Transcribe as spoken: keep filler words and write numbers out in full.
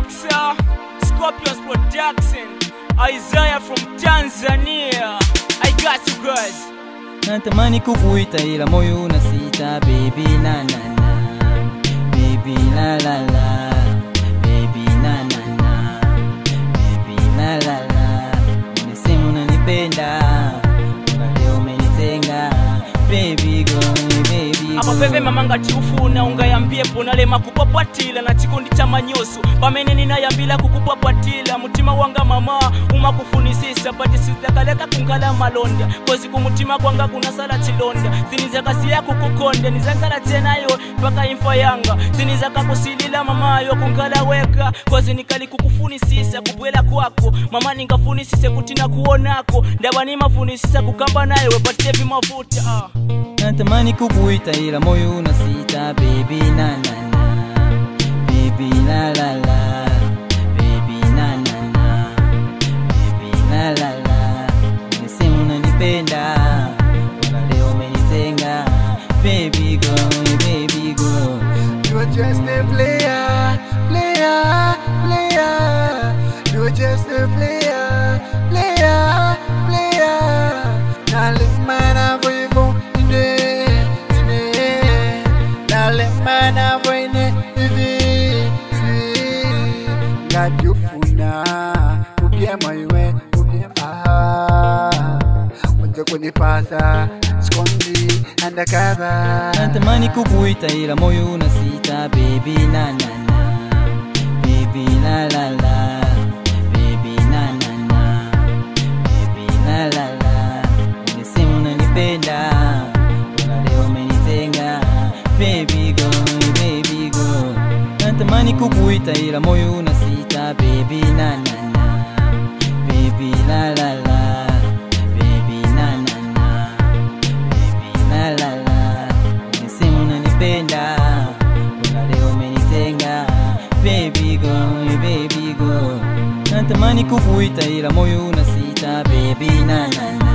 Mixer, Scorpions Production, Isaiah from Tanzania. I got you guys. Natamani kukuita ila moyo unasita, baby na na na, baby la la la, baby na na na, baby la la la. Unasema unanipenda, leo umenitenga, baby go, baby go. Apa pepe mamanga chikufuna ungayambie ponalema kupapatila na chikundi cha manyoso pamene ninayambila kukupapatila mutima wanga mama umakufunisisa pati sizakaleka kunkala malonda kozi kumutima kwanga kuna sala chilonda sinizakasiya kukukonde nizakala tenayo paka imfa yanga sinizakakusilila mama yo kunkala weka kozi nikali kukufunisisa kubwela kwako mama ningafunisise kutina kuonako ndaba ni mafunisisa kukamba nayo wepatite vimafuta ah. Natamani kukuita ila moyo unasita, baby na na na, baby la la la, baby na na na, baby la la la. Unasema unanipenda, leo umenitenga, baby go, baby go. You are just a player, player, player. You are just a player, player, player. Now let man have you. Gajufuna ubiema iwe ubiema waje kunipasa skondi undercover. Natamani kukuita ila moyo unasita, baby na na na, baby la la la, baby na na na, baby la la la. Unasema unanipenda, leo umenitenga, baby go, baby go. Natamani kukuita ila moyo unasita, baby na na na, baby la la la, baby na na na, baby la la la. Unasema unanipenda, leo umenitenga, baby go, baby go. Natamani kukuita ila moyo unasita, baby na na na.